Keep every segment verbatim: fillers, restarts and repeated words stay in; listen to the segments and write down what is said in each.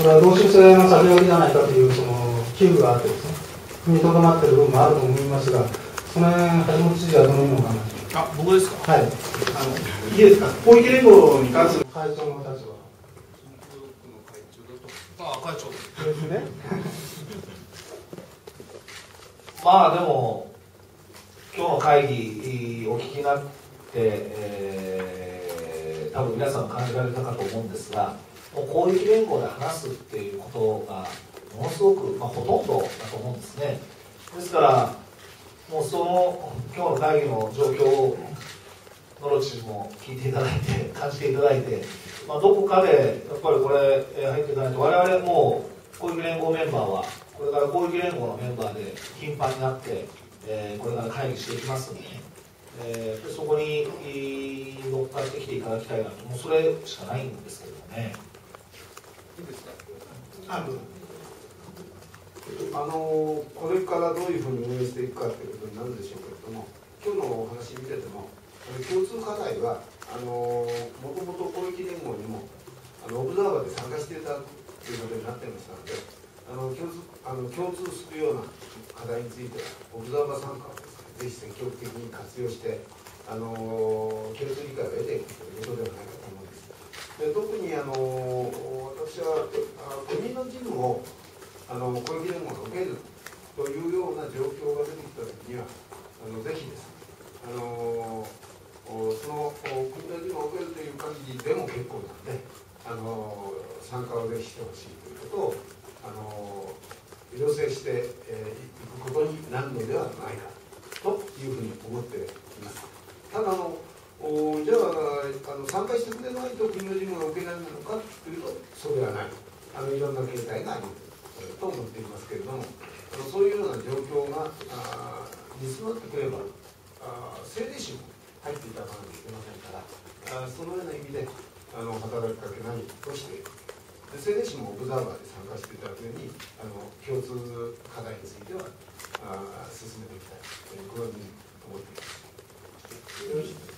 これは労使制の先書きじゃないかというその危惧があってですね、踏みとどまっている部分もあると思いますが、その辺、橋本知事はどのようにお考えですか。 あ、僕ですか。 はい。 あのいいですか。広域連合に関する会長の立場。 あ、会長ですね。 まあでも今日の会議お聞きになって、えー、多分皆さん感じられたかと思うんですが、もう広域連合で話すっていうことがものすごく、まあ、ほとんどだと思うんですね。ですからもうその今日の会議の状況を野呂知事も聞いていただいて感じていただいて、まあ、どこかでやっぱりこれ入っていかないと、我々も広域連合メンバーはこれから広域連合のメンバーで頻繁になって、えー、これから会議していきますので、えー、でそこに乗っかってきていただきたいなと、もうそれしかないんですけれどもね。 いいですか。 ああのこれからどういうふうに運営していくかということになるでしょうけれども、今日のお話見てても共通課題はあのもともと広域連合にもあのオブザーバーで参加していただくということになっていましたので、あの共通あの共通するような課題についてはオブザーバー参加をですね、ぜひ積極的に活用してあの共通理解を得ていくということではないかと思うんです。で特にあの私は国の事務をあの広域連合が受けるというような状況が出てきたときにはあのぜひですね、あのその国の事務を受けるという限りでも結構なんで、あの参加をぜひしてほしいということをあの要請してい、えー、くことになるのではないかというふうに思っています。ただあのじゃあ、あの参加してくれないと国の事務が受けられないのかというとそうではない、あのいろんな形態があると思っていますけれども、あのそういうような状況が煮詰まってくればあ政令市も入っていただかなきゃいけませんから、あそのような意味であの働きかけ何としていく、政令市もオブザーバーで参加していただくようにあの共通課題についてはあ進めていきたいというふうに思っています。よろしいですか。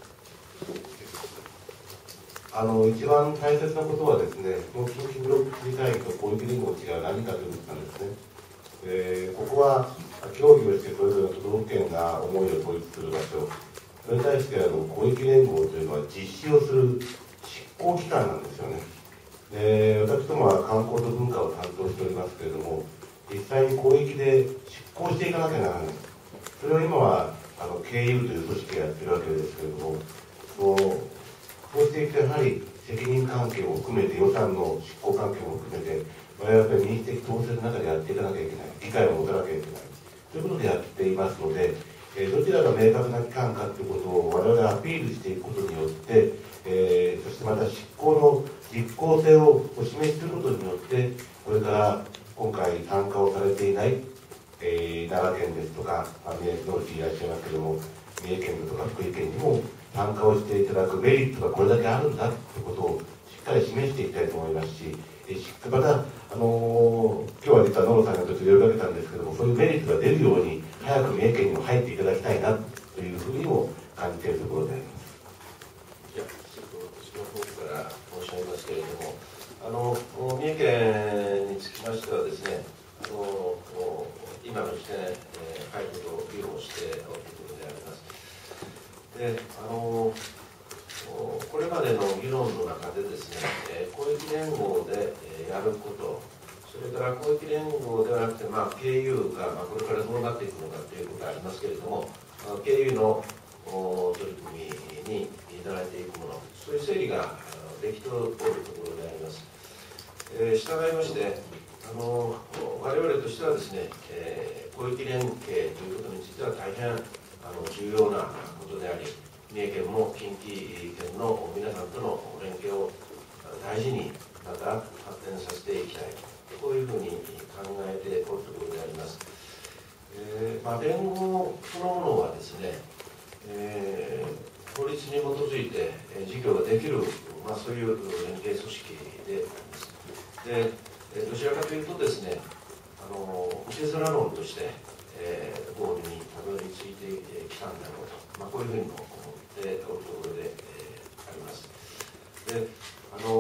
あの一番大切なことはですね、この近畿ブロック知事会議と広域連合の違いは何かということなんですね。えー、ここは協議をしてそれぞれの都道府県が思いを統一する場所、それに対してあの広域連合というのは実施をする執行機関なんですよね。で私どもは観光と文化を担当しておりますけれども、実際に広域で執行していかなきゃならない。それを今はあの ケーユー という組織がやってるわけですけれども、そうそうしていくとやはり責任関係を含めて予算の執行関係も含めて我々はやっぱり民主的統制の中でやっていかなきゃいけない、理解を持たなきゃいけないということでやっていますので、えー、どちらが明確な機関かということを我々がアピールしていくことによって、えー、そしてまた執行の実効性をお示しすることによって、これから今回参加をされていない、えー、奈良県ですとか、まあ、宮城野市いらっしゃいますけれども、三重県とか福井県にも参加をしていただくメリットがこれだけあるんだということをしっかり示していきたいと思いますし、また、あのー、今日は実は野呂さんがちょっと呼びかけたんですけども、そういうメリットが出るように早く三重県にも入っていただきたいなというふうにも感じているところであります。 いや、ちょっと私の方から申し上げますけれども、あの三重県につきましてはですね、あの今の時点で会議と議論をしておるということであります。で、あのこれまでの議論の中でですね、広域連合でやること、それから広域連合ではなくて、まあ、ケーユー が、まあ、これからどうなっていくのかということがありますけれども、まあ、ケーユー の取り組みにいただいていくもの、そういう整理ができておるところであります。えー、従いまして、あの我々としてはですね、えー、広域連携ということについては大変あの重要なことであり、三重県も近畿圏の皆さんとの連携を大事にまた発展させていきたい、こういうふうに考えておるところであります。えーまあ、連合そのものはですね、えー、法律に基づいて事業ができる、まあ、そういう連携組織であります。でどちらかというとですね、あの受け皿論として、えー、ゴールにたどり着いてきたんだろうと、まあ、こういうふうにも思っておるところで、えー、あります。であのまだ運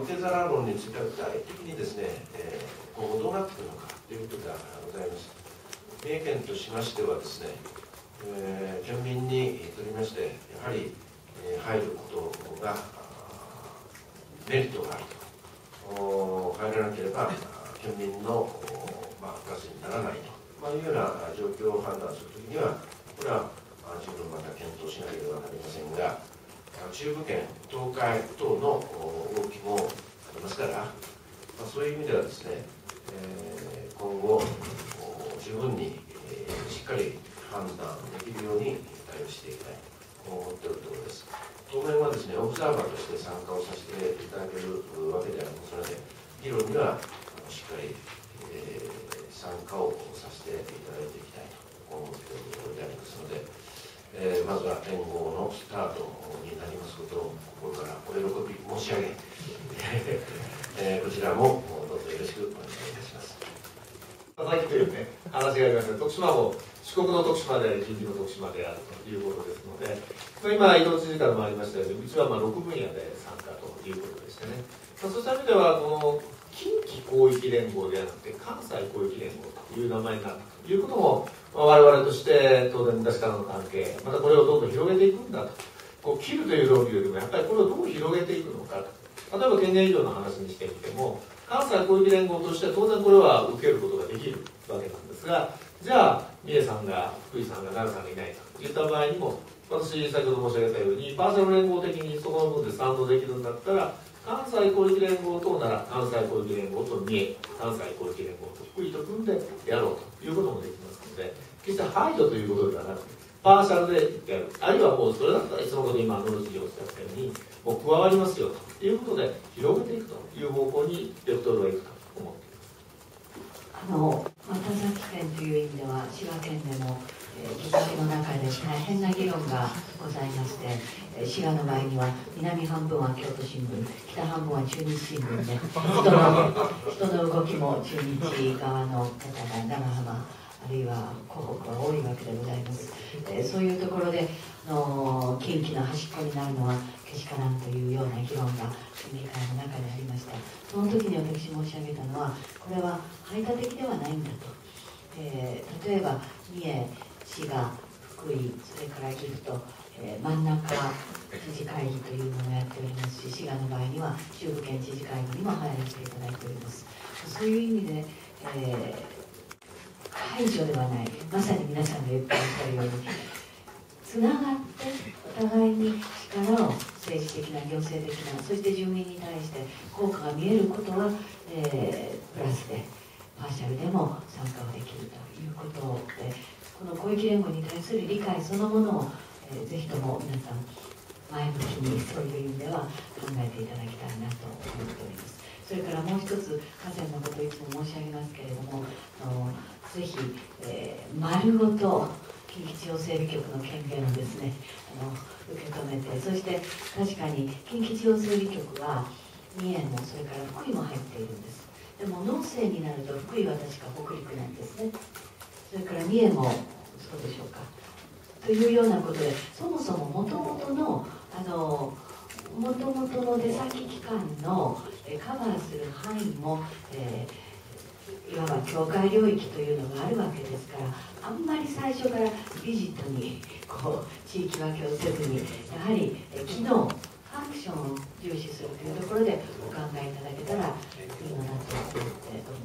受け皿論については具体的にですね、えー、今後どうなっていくのかということがございます。三重県としましてはですね、えー、県民にとりまして、やはり、えー、入ることがメリットがあると、入らなければ県民の、まあ、ガスにならないと、まあ、いうような状況を判断するときには、これは十分また検討しなければなりませんが、中部圏、東海等の動きもありますから、まあ、そういう意味ではですね、えー、今後、十分に、えー、しっかり判断できるように対応していきたいと思っているところです。当面はですね、オブザーバーとして参加をさせていただけるわけでありますので、議論にはしっかり、えー、参加をさせていただいていきたいと思っているところでありますので、えー、まずは連合のスタートになりますことを心からお喜び申し上げ、えー、こちらもどうぞよろしくお願いいたします。 さっきというね、話がありましたが、徳島も四国の徳島であり、近畿の徳島であるということですので、今、伊藤知事からもありましたように、うちはまあろくぶんやで参加ということでしてね、まあ、そうした意味では、この近畿広域連合ではなくて、関西広域連合という名前になったということも、まあ、我々として当然、昔からの関係、またこれをどんどん広げていくんだと、こう切るという論理よりも、やっぱりこれをどう広げていくのかと、例えば県連以上の話にしてみても、関西広域連合として当然これは受けることができるわけなんですが、じゃあ三重さんが福井さんが奈良さんがいないといった場合にも、私先ほど申し上げたようにパーセル連合的にそこの部分で賛同できるんだったら、関西広域連合と奈良、関西広域連合と三重、関西広域連合と福井と組んでやろうということもできますので、決して排除ということではなくてパーシャルでやる、あるいはもうそれだったらいつのこと今野呂知事がおっしゃったようにもう加わりますよということで広げていくという方向にベクトルがいくと思っています。 あの田崎県という意味では滋賀県でも、えー、議会の中で大変な議論がございまして、えー、滋賀の場合には南半分は京都新聞、北半分は中日新聞で人の人の動きも中日側の方が長浜あるいは湖北は多いわけでございます。えー、そういうところでの近畿の端っこになるのはけしからんというような議論が県議会の中でありました。その時に私申し上げたのは、これは排他的ではないんだと。えー、例えば三重、滋賀、福井、それから岐阜と、えー、真ん中知事会議というものをやっておりますし、滋賀の場合には中部県知事会議にも入らせていただいております。そういう意味で、えー排除ではない、まさに皆さんが言っておっしゃるようにつながってお互いに力を政治的な行政的なそして住民に対して効果が見えることは、えー、プラスでパーシャルでも参加をできるということで、この広域連合に対する理解そのものを、えー、ぜひとも皆さん前向きにそういう意味では考えていただきたいなと思っております。それからもう一つ河川のことをいつも申し上げますけれども、あのぜひ、えー、丸ごと近畿地方整備局の権限をですねあの受け止めて、そして確かに近畿地方整備局は三重もそれから福井も入っているんです。でも農政になると福井は確か北陸なんですね。それから三重もそうでしょうかというようなことで、そもそももともとのあのもともとの出先機関のえカバーする範囲も、えー、いわば境界領域というのがあるわけですから、あんまり最初からビジットにこう地域分けをせずに、やはりえ機能ファンクションを重視するというところでお考えいただけたらいいのだと思っており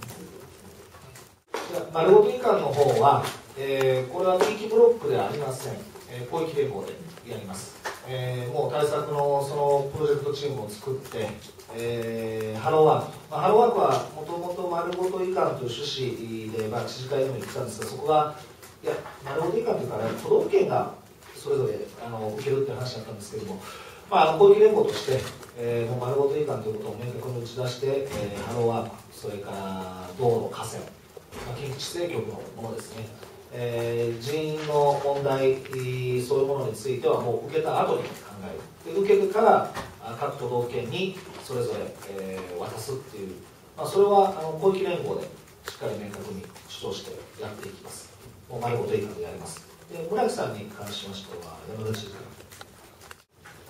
ます。 丸ごと移管の方は、えー、これは地域ブロックではありません、えー、広域連合でやります。えー、もう対策のそのプロジェクトチームを作って、えー、ハローワーク、まあ、ハローワークはもともと丸ごと移管という趣旨で、まあ、知事会でも言ってたんですが、そこがいや丸ごと移管というか、ね、都道府県がそれぞれあの受けるっていう話だったんですけれども、まあ、あの広域連合として、えー、もう丸ごと移管ということを明確に打ち出して、えー、ハローワーク、それから道路、河川、まあ、近畿地政局のものですね、えー、人員の問題、そういうものについてはもう受けた後に考える、で受けてから各都道府県にそれぞれ、えー、渡すっていう、まあ、それはあの広域連合でしっかり明確に主張してやっていきます。もう丸ごと移管でやります。で村木さんに関しましては山田知事から。 ちょっと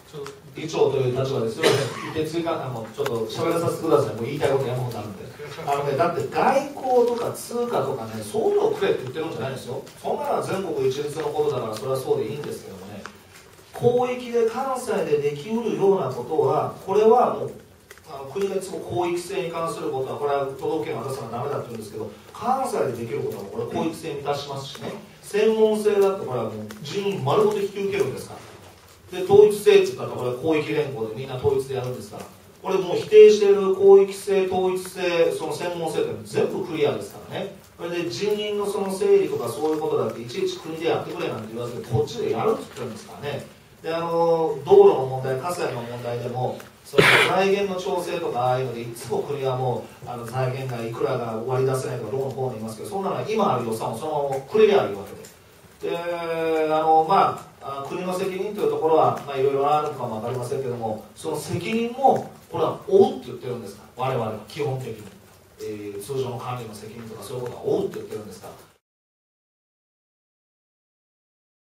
議長という立場ですよね、一定追加、あのちょっと喋らさせてください、もう言いたいこと山ほどあるんで、あのね、だって外交とか通貨とかね、そういうのをくれって言ってるんじゃないんですよ、そんなのは全国一律のことだから、それはそうでいいんですけどもね、広域で関西でできうるようなことは、これはもう、あの国がいつも広域性に関することは、これは都道府県が出すのはダメだって言うんですけど、関西でできることは、これ、広域性満たしますしね、専門性だって、これはもう人員丸ごと引き受けるんですから。で統一性って言ったらこれ広域連合でみんな統一でやるんですから、これもう否定している広域性、統一性、その専門性って全部クリアですからね。それで人員のその整理とかそういうことだっていちいち国でやってくれなんて言わずにこっちでやるって言ってるんですからね。であの道路の問題、河川の問題でもその財源の調整とかああいうのでいつも国はもうあの財源がいくらが割り出せないとかどうのこうの言いますけど、そんなのは今ある予算をそのままくれりゃあるわけで、であのまああ国の責任というところは、まあ、いろいろあるのかも分かりませんけども、その責任もこれは負うって言ってるんですから、我々は基本的に、えー、通常の管理の責任とかそういうことは負うって言ってるんですから。